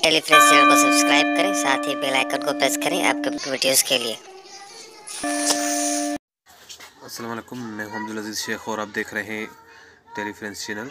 टेलीफ्रेंड्स channel को subscribe करें, साथ ही बेल आइकन को प्रेस करें आपके वीडियोस के लिए। अस्सलाम वालेकुम, मैं मोहम्मद अजीज़ शेख और आप देख रहे हैं टेलीफ्रेंड्स चैनल।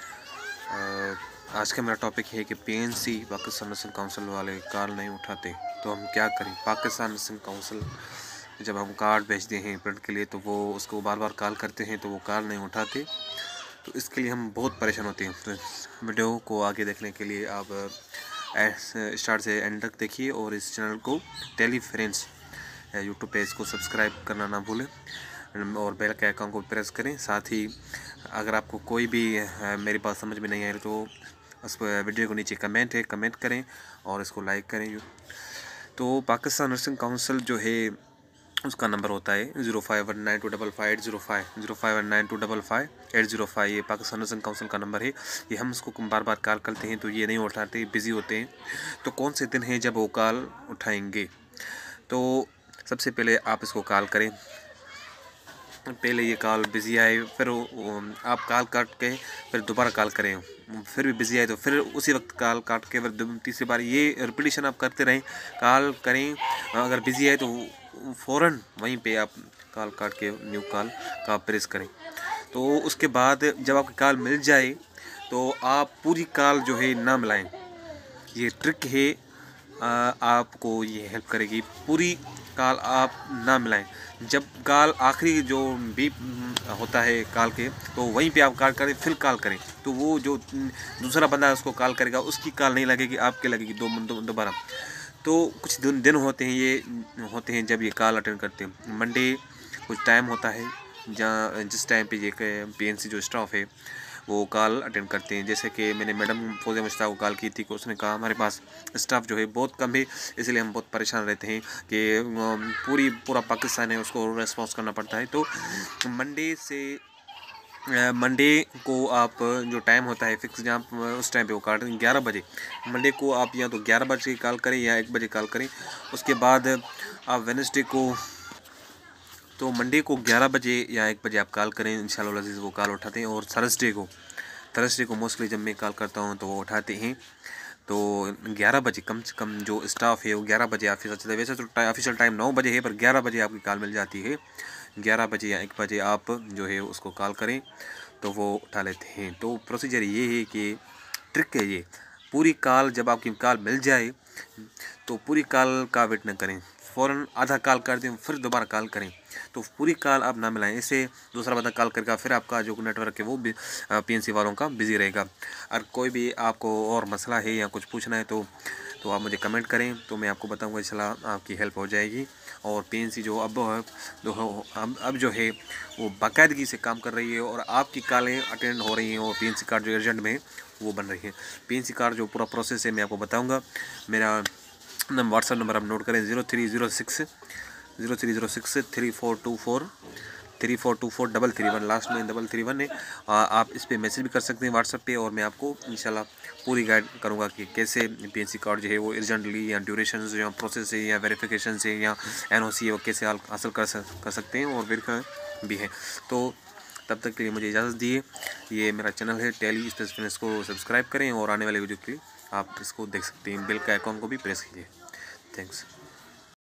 आज का मेरा टॉपिक है कि पीएनसी पाकिस्तान नेशनल काउंसिल वाले कॉल नहीं उठाते तो हम क्या करें। पाकिस्तान नेशनल काउंसिल जब हम कार्ड भेजते हैं प्रिंट के लिए तो वो उसको बार बार कॉल करते हैं तो वो कॉल नहीं उठाते, तो इसके लिए हम बहुत परेशान होते हैं। तो वीडियो को आगे देखने के लिए आप स्टार्ट से एंड तक देखिए और इस चैनल को टेलीफ्रेंड्स यूट्यूब पेज को सब्सक्राइब करना ना भूलें और बेल के आइकन को प्रेस करें। साथ ही अगर आपको कोई भी मेरी बात समझ में नहीं आई तो उस वीडियो को नीचे कमेंट करें और इसको लाइक करें। तो पाकिस्तान नर्सिंग काउंसिल जो है उसका नंबर होता है 0519255805, 0519255805। ये पाकिस्तान नर्सिंग काउंसिल का नंबर है। ये हम उसको बार बार कॉल करते हैं तो ये नहीं उठाते, बिज़ी होते हैं। तो कौन से दिन है जब वो कॉल उठाएंगे? तो सबसे पहले आप इसको कॉल करें। पहले ये कॉल बिज़ी आए, फिर आप कॉल काट के फिर दोबारा कॉल करें, फिर भी बिज़ी आए तो फिर उसी वक्त कॉल काट के फिर तीसरी बार ये रिपीटेशन आप करते रहें। कॉल करें, अगर बिज़ी आए तो फ़ौरन वहीं पे आप कॉल काट के न्यू कॉल का प्रेस करें। तो उसके बाद जब आपकी कॉल मिल जाए तो आप पूरी कॉल जो है ना मिलाएं। ये ट्रिक है, आपको ये हेल्प करेगी। पूरी कॉल आप ना मिलाएं। जब कॉल आखिरी जो बीप होता है कॉल के तो वहीं पे आप कॉल करें, फिर कॉल करें तो वो जो दूसरा बंदा है उसको कॉल करेगा, उसकी कॉल नहीं लगेगी, आपके लगेगी दोबारा। तो कुछ दिन होते हैं ये होते हैं जब ये कॉल अटेंड करते हैं। मंडे कुछ टाइम होता है जहाँ जिस टाइम पे ये पीएनसी जो स्टाफ है वो कॉल अटेंड करते हैं। जैसे कि मैंने मैडम फौजिया मुश्ताक को कॉल की थी कि उसने कहा हमारे पास स्टाफ जो है बहुत कम है, इसलिए हम बहुत परेशान रहते हैं कि पूरा पाकिस्तान है उसको रेस्पॉन्स करना पड़ता है। तो मंडे को आप जो टाइम होता है फिक्स, जहाँ उस टाइम पे वो काट 11 बजे, मंडे को आप या तो 11 बजे कॉल करें या 1 बजे कॉल करें। उसके बाद आप वेडनेसडे को, तो मंडे को 11 बजे या 1 बजे आप कॉल करें, इंशाल्लाह अज़ीज़ वो कॉल उठाते हैं। और थर्सडे को मोस्टली जब मैं कॉल करता हूँ तो वो उठाते हैं। तो 11 बजे कम से कम जो स्टाफ है वो 11 बजे ऑफिस चलता है। वैसे तो ऑफिशियल टाइम 9 बजे है, पर 11 बजे आपकी कॉल मिल जाती है। 11 बजे या 1 बजे आप जो है उसको कॉल करें तो वो उठा लेते हैं। तो प्रोसीजर ये है कि ट्रिक है ये, पूरी कॉल जब आपकी कॉल मिल जाए तो पूरी कॉल का वेट न करें, फ़ौरन आधा कॉल कर दें फिर दोबारा कॉल करें। तो पूरी कॉल आप ना मिलाएं, इससे दूसरा बंदा कॉल करेगा, फिर आपका जो नेटवर्क है वो भी पीएनसी वालों का बिज़ी रहेगा। अगर कोई भी आपको और मसला है या कुछ पूछना है तो आप मुझे कमेंट करें तो मैं आपको बताऊंगा, इंशाल्लाह आपकी हेल्प हो जाएगी। और पीएनसी जो अब जो है वो बाकायदगी से काम कर रही है और आपकी कॉलें अटेंड हो रही हैं और पीएनसी कार्ड जो अर्जेंट में वो बन रही है। पीएनसी कार्ड जो पूरा प्रोसेस है मैं आपको बताऊँगा। मेरा व्हाट्सअप नंबर आप नोट करें 0306 3424 लास्ट में 331 है। आप इस पर मैसेज भी कर सकते हैं व्हाट्सएप पे और मैं आपको इंशाल्लाह पूरी गाइड करूँगा कि कैसे पीएनसी कार्ड जो है वो अर्जेंटली या ड्यूरेशन से या प्रोसेस है या वेरिफिकेशन से या एनओसी है वो कैसे हासिल कर सकते हैं और वेरीफाई भी है। तो तब तक के लिए मुझे इजाज़त दिए। ये मेरा चैनल है टेली स्पेसिफिक, इसको सब्सक्राइब करें और आने वाले वीडियो के लिए आप इसको देख सकते हैं। बेल का आइकॉन को भी प्रेस कीजिए। थैंक्स।